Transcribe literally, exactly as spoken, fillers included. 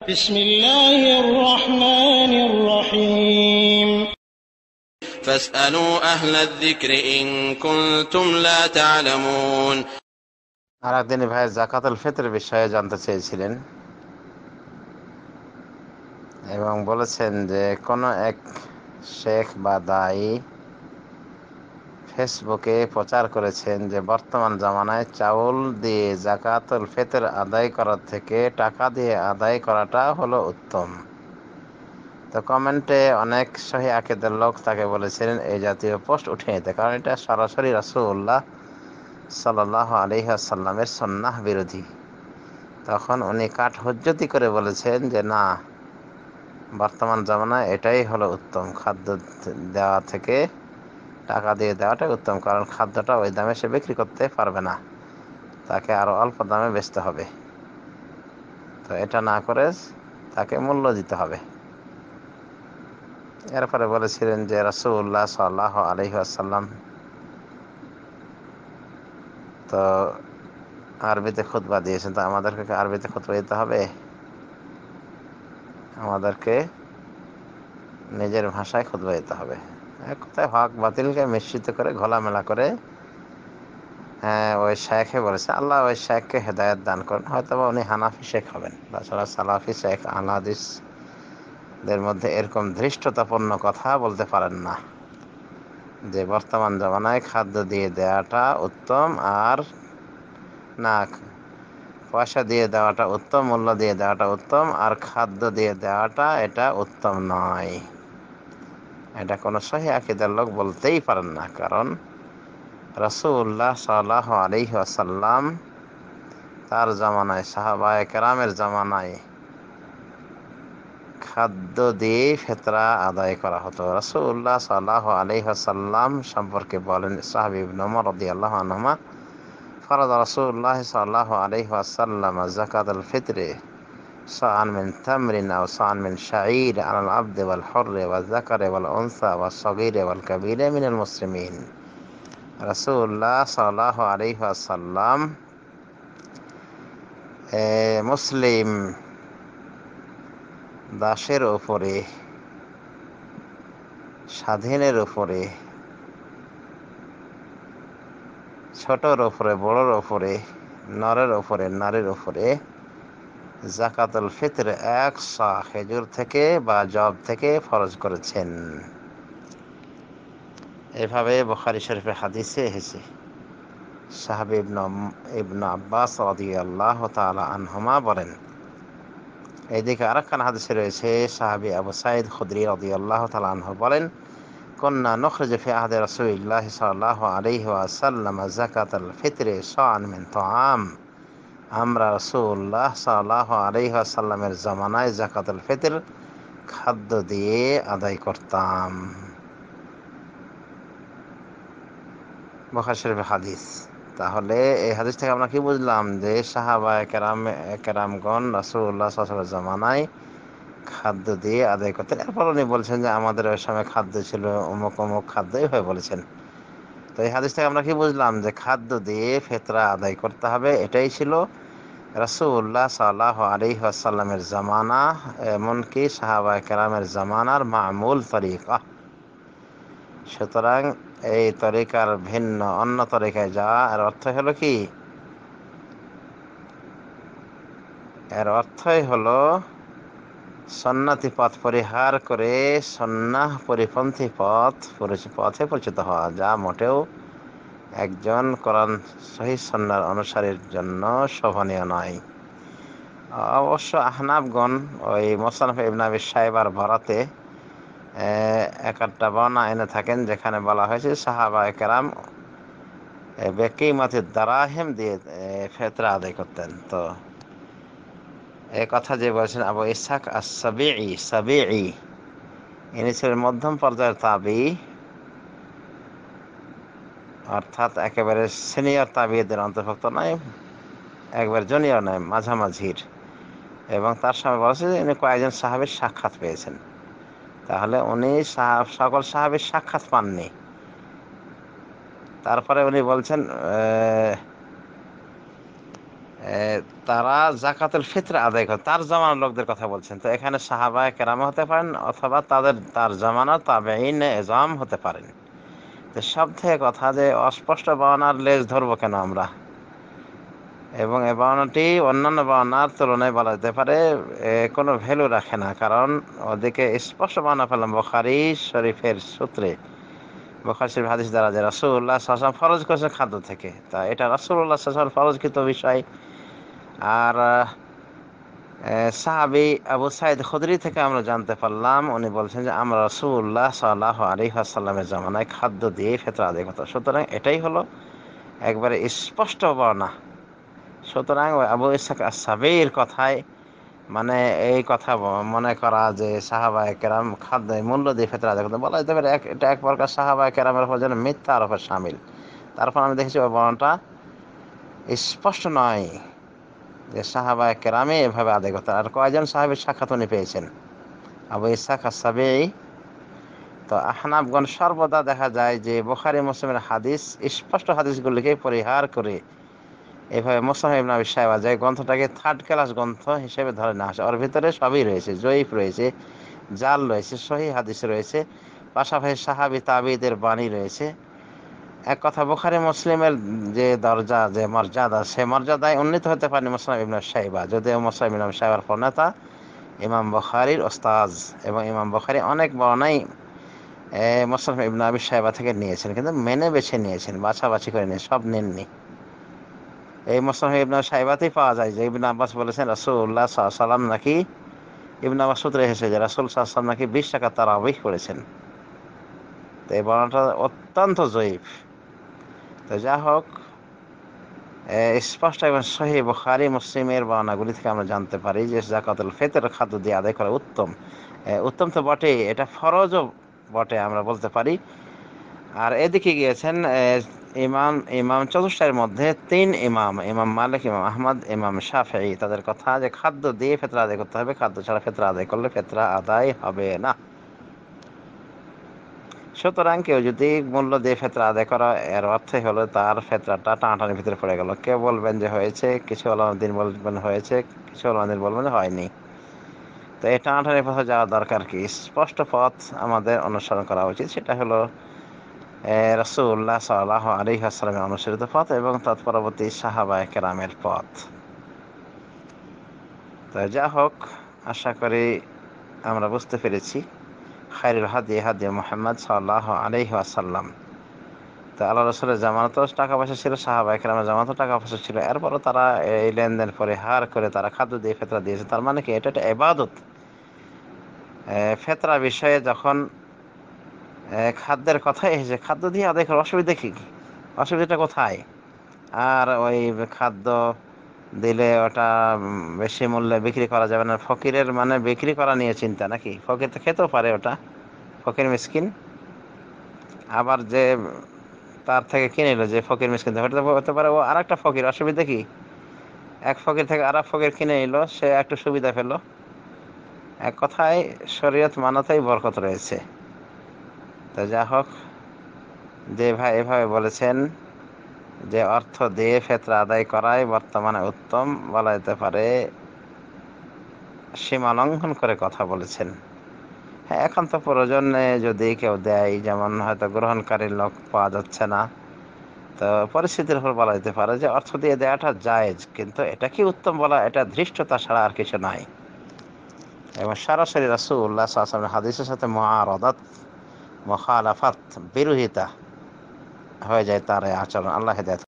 বিসমিল্লাহির রহমানির রহিম। فاسألوا أهل الذكر إن كنتم لا تعلمون। আর একদিন ভাই যাকাতুল ফিতর বিষয়ে জানতে চেয়েছিলেন এবং বলেছেন যে কোনো এক শেখ বা দায়ী ফেসবুকে প্রচার করেছেন যে বর্তমান জামানায় চাউল দিয়ে যাকাতুল ফিতর আদায় করার থেকে টাকা দিয়ে আদায় করাটা হলো উত্তম। তো কমেন্টে অনেক সহি আকিদার লোক তাকে বলেছিলেন এই জাতীয় পোস্ট উঠিয়ে নিতে, কারণ এটা সরাসরি রাসূলুল্লাহ সাল্লাল্লাহু আলাইহি ওয়াসাল্লামের সুন্নাহ বিরোধী। তখন উনি কাঠ হুজ্জতি করে বলেছেন যে না, বর্তমান জামানায় এটাই হলো উত্তম, খাদ্য দেওয়া থেকে টাকা দিয়ে দেওয়াটাই উত্তম, কারণ খাদ্যটা ওই দামে সে বিক্রি করতে পারবে না, তাকে আরো অল্প দামে বেচতে হবে। তো এটা না করে তাকে মূল্য দিতে হবে। এরপরে বলেছিলেন যে রাসূলুল্লাহ সাল্লাল্লাহু আলাইহি ওয়াসাল্লাম তো আরবিতে খুতবা দিয়েছেন, তো আমাদেরকে আরবিতে খুতবা দিতে হবে? আমাদেরকে নিজের ভাষায় খুতবা দিতে হবে। এক কথায় হক বাতিলকে মিশ্রিত করে ঘোলামেলা করে হ্যাঁ ওই শেখে বলেছে, আল্লাহ ওই শেখকে হেদায়েত দান করেন। হয়তো বা উনি হানাফি শেখ হবেন, তাছাড়া সালাফি শেখ আহলে হাদিসদের মধ্যে এরকম ধৃষ্টতাপূর্ণ কথা বলতে পারেন না যে বর্তমান জামানায় খাদ্য দিয়ে দেওয়াটা উত্তম, আর না পয়সা দিয়ে দেওয়াটা উত্তম, মূল্য দিয়ে দেওয়াটা উত্তম, আর খাদ্য দিয়ে দেওয়াটা এটা উত্তম নয়। এটা কোনো সহিহ আকীদার লোক বলতেই পারেন না, কারণ রাসূলুল্লাহ সাল্লাল্লাহু আলাইহি ওয়াসাল্লাম তার জামানায়, সাহাবায়ে কেরামের জামানায় খাদ্য দিয়ে ফিতরা আদায় করা হতো। রাসূলুল্লাহ সাল্লাল্লাহু আলাইহি ওয়াসাল্লাম সম্পর্কে বলেন সাহাবী ইবনে ওমর রাদিয়াল্লাহু আনহুমা, ফরদ রাসূলুল্লাহ সাল্লাল্লাহু আলাইহি ওয়াসাল্লাম যাকাতুল ফিতরি সাআন মিন তামরিন আও সাআন মিন শাঈর আলাল আবদি ওয়াল হুররি ওয়াল যাকারি ওয়াল উনসা ওয়াস সাগীরি ওয়াল কাবীরি মিনাল মুসলিমিন। রাসূলুল্লাহ সাল্লাল্লাহু আলাইহি ওয়াসাল্লাম মুসলিম দাসের উপরে, স্বাধীনের উপরে, ছোটর উপরে, বড়র উপরে, নরের উপরে, নারীর উপরে যাকাতুল ফিতর এক সা খেজুর থেকে বা জব থেকে ফরজ করেছেন। এভাবে বুখারী শরীফে হাদিসে এসেছে। সাহাবী ইবনে ইবনে আব্বাস রাদিয়াল্লাহু তাআলা আনহুমা বলেন। এইদিকে আরেকখান হাদিসে রয়েছে, সাহাবী আবু সাঈদ খুদরি রাদিয়াল্লাহু তাআলা আনহু বলেন, কুন্না নুখরিজু ফি আহদি রাসূলিল্লাহ সাল্লাল্লাহু আলাইহি ওয়াসাল্লাম যাকাতুল ফিতরি সাআন মিন তাআম। আমরা রাসূলুল্লাহ সাল্লাল্লাহু আলাইহি ওয়াসাল্লামের জামানায় যাকাতুল ফিতর খাদ্য দিয়ে আদায় করতাম। বুখারী শরীফের হাদিস। তাহলে এই হাদিস থেকে আমরা কি বুঝলাম যে সাহাবায়ে কেরাম কেরামগণ রাসূলুল্লাহ সাল্লাল্লাহু আলাইহি ওয়াসাল্লামের জামানায় খাদ্য দিয়ে আদায় করতেন। এরপর উনি বলছেন যে আমাদের ওই সময় খাদ্য ছিল অমুক অমুক খাদ্যই হয়ে বলেছেন। তো এই হাদিস থেকে আমরা কি বুঝলাম যে খাদ্য দিয়ে ফিতরা আদায় করতে হবে, এটাই ছিল রাসূলুল্লাহ সাল্লাল্লাহু আলাইহি ওয়াসাল্লামের জামানা, এমনকি সাহাবায়ে কেরামের জামানার মামুল তরিকা। সুতরাং এই তরিকার ভিন্ন অন্য তরিকায় যাওয়া, এর অর্থ হলো কি? এর অর্থই হলো সুন্নতি পথ পরিহার করে সুন্নাহ পরিপন্থী পথ পথে পরিচিত হওয়া, যা মোটেও একজন কোরআন সহিহ সুন্নাহর অনুসারীর জন্য শোভনীয় নয়। অবশ্য আহনাফগণ ওই মুসনাফ ইবনে আবি শাইবার ভরাতে একটা বর্ণনা এনে থাকেন, যেখানে বলা হয়েছে সাহাবায়ে কেরাম বেকিমাতিদ দারাহিম দিয়ে ফিতরা আদায় করতেন। তো এই কথা যে বলেছেন আবু ইসহাক আস-সাবিঈ সাবিঈ, ইনি ছিলেন মধ্যম পর্যায়ের তাবী, অর্থাৎ একেবারে সিনিয়র তাবীদের অন্তর্ভুক্ত নয়, একবার জুনিয়র নয়, মাঝামাঝির। এবং তার সময় বলেছে যে উনি কয়েকজন সাহাবীর সাক্ষাৎ পেয়েছেন। তাহলে উনি সকল সাহাবীর সাক্ষাৎ পাননি। তারপরে উনি বলছেন তারা জাকাতুল ফিতর আদায় করে, তার জামানার লোকদের কথা বলছেন। তো এখানে সাহাবায়ে কেরাম হতে পারেন অথবা তাদের তার জামানা তাবেঈন এজাম হতে পারেন। তো সব থেকে কথা যে অস্পষ্ট বর্ণার লেজ ধরবো কেন আমরা, এবং এ বর্ণাটি অন্যান্য বর্ণার তুলনায় বলা যেতে পারে কোনো ভ্যালু রাখে না, কারণ ওদিকে স্পষ্ট বর্ণনা পেলাম বুখারী শরীফের সূত্রে, বুখারী শরীফ হাদিস দ্বারা যে রাসূলুল্লাহ সাল্লাল্লাহু আলাইহি ওয়াসাল্লাম ফরজ করেছেন খাদ্য থেকে। তা এটা রাসূলুল্লাহ সাল্লাল্লাহু আলাইহি ওয়াসাল্লাম ফরজকৃত বিষয়। আর সাহাবী আবু সাঈদ খুদরি থেকে আমরা জানতে পারলাম, উনি বলছেন যে আমরা রাসূলুল্লাহ সাল্লাল্লাহু আলাইহি ওয়াসাল্লামের জামানায় খাদ্য দিয়ে ফিতরা আদায় করতাম। সুতরাং এটাই হলো একবারে স্পষ্ট বর্ণনা। সুতরাং আবু ইসহাক আস-সাবির কথায় মানে এই কথা মনে করা যে সাহাবায়ে কেরাম খাদ্য মূল্য দিয়ে ফিতরা আদায় করতেন, বলা যেতে পারে এটা এক প্রকার সাহাবায়ে কেরামের উপর যেন মিথ্যা আরোপের শামিল। তারপর আমি দেখেছি ওই বর্ণনাটা স্পষ্ট নয় যে সাহাবায়ে কেরামই এভাবে আদায় করতেন। আর কয়জন সাহাবীর সাক্ষাৎ উনি পেয়েছেন? আবু ইসহাক আস-সাবী। তো আহনাফগণ সর্বদা দেখা যায় যে বুখারী মুসলিমের হাদিস স্পষ্ট হাদিসগুলিকে পরিহার করে এভাবে মুসনাদ ইবনে আবি শায়বা যে গ্রন্থটাকে থার্ড ক্লাস গ্রন্থ হিসেবে ধরে না আসে, ওর ভিতরে সবই রয়েছে, জয়ীফ রয়েছে, জাল রয়েছে, সহিহ হাদিস রয়েছে, পাশাপাশি সাহাবী তাবিঈদের বাণী রয়েছে। এক কথা বুখারী মুসলিমের যে দরজা, যে মর্যাদা, সে মর্যাদায় উন্নীত হতে পারেনি মুসনাদ ইবনে শায়বা, যদিও মুসনাদ ইবনে শায়বার প্রণেতা ইমাম বুখারীর ওস্তাদ, এবং ইমাম বুখারী অনেক বর্ণনাই মুসনাদ ইবনে আবি শায়বা থেকে নিয়েছেন, কিন্তু মেনে বেছে নিয়েছেন, বাছাবাছি করে নিয়ে সব নেননি। এই মুসনাদ ইবনে শায়বাতেই পাওয়া যায় যে ইবনে আব্বাস বলেছেন রাসূলুল্লাহ সাল্লাল্লাহু আলাইহি ওয়াসাল্লাম নাকি, ইবনে আব্বাস সূত্রে এসেছে যে রাসূল সাল্লাল্লাহু আলাইহি ওয়াসাল্লাম নাকি বিশ টাকা তারাবিহ করেছেন। তো এই বর্ণনাটা অত্যন্ত জয়ীফ। তো যা হোক, স্পষ্ট এবং সহিহ বুখারী মুসলিমের বর্ণনাগুলি থেকে আমরা জানতে পারি যে যাকাতুল ফিতর খাদ্য দিয়ে আদায় করা উত্তম। উত্তম তো বটেই, এটা ফরজও বটে আমরা বলতে পারি। আর এদিকে গিয়েছেন ইমাম ইমাম চতুষ্টায়ের মধ্যে তিন ইমাম, ইমাম মালিক, ইমাম আহমদ, ইমাম শাফিঈ, তাদের কথা যে খাদ্য দিয়ে ফিতরা আদায় করতে হবে, খাদ্য ছাড়া ফিতরা আদায় করলে ফিতরা আদায় হবে না। সুতরাং কেউ যদি মূল্য দিয়ে ফিতরা আদায় করা, এর অর্থই হলো তার ফিতরাটা টানাটানির ভিতরে পড়ে গেল। কেউ বলবেন যে হয়েছে, কিছু ওলামাদিন বলবেন হয়েছে, কিছু ওলামাদিন বলবেন হয়নি। তো এই টানাটানির পথে যাওয়া দরকার কি? স্পষ্ট পথ আমাদের অনুসরণ করা উচিত, সেটা হলো রাসূলুল্লাহ সাল্লাল্লাহু আলাইহি ওয়াসাল্লামের অনুসৃত পথ এবং তৎপরবর্তী সাহাবায়ে কেরামের পথ। তো যা হোক, আশা করি আমরা বুঝতে পেরেছি খায়রুল হাদি হাদি মুহাম্মদ সাল্লাল্লাহু আলাইহি ওয়াসাল্লাম। তো আল্লাহ রাসূলের জামানাতেও টাকা পয়সা ছিল, সাহাবায়ে কেরামের জামানাতেও টাকা পয়সা ছিল, এরপরও তারা এই লেনদেন পরিহার করে তারা খাদ্য দিয়ে ফিতরা দিয়েছে। তার মানে কি, এটা একটা ইবাদত। ফিতরা বিষয়ে যখন খাদ্যের কথাই এসেছে, খাদ্য দিয়ে আদায় করার অসুবিধা কি? অসুবিধাটা কোথায়? আর ওই খাদ্য দিলে ওটা বেশি মূল্যে বিক্রি করা যাবে না, ফকিরের মানে বিক্রি করা নিয়ে চিন্তা নাকি? ফকির তো খেতেও পারে ওটা, ফকির মিসকিন। আবার যে তার থেকে কিনে নিল, যে ফকির মিসকিন, হতে পারে ও আর একটা ফকির, অসুবিধা কি? এক ফকির থেকে আর এক ফকির কিনে নিল, সে একটু সুবিধা পেল। এক কথায় শরীয়ত মানাতেই বরকত রয়েছে। তো যা হোক, যে ভাই এভাবে বলেছেন যে অর্থ দিয়ে ফিতরা আদায় করাই বর্তমানে উত্তম, বলা যেতে পারে সীমা লঙ্ঘন করে কথা বলেছেন। হ্যাঁ, এখন তো প্রয়োজনে যদি কেউ দেয়, যেমন হয়তো গ্রহণকারী লোক পাওয়া যাচ্ছে না, তো পরিস্থিতির উপর বলা যেতে পারে যে অর্থ দিয়ে দেওয়াটা জায়েজ, কিন্তু এটা কি উত্তম বলা, এটা ধৃষ্টতা ছাড়া আর কিছু নাই। এবং সরাসরি রাসূলুল্লাহ সাল্লাল্লাহু আলাইহি ওয়াসাল্লাম হাদিসের সাথে মুআরাদাত, মুখালাফাত, বিরোধিতা হয়ে যায় তার এই আচরণ। আল্লাহ হেদায়েত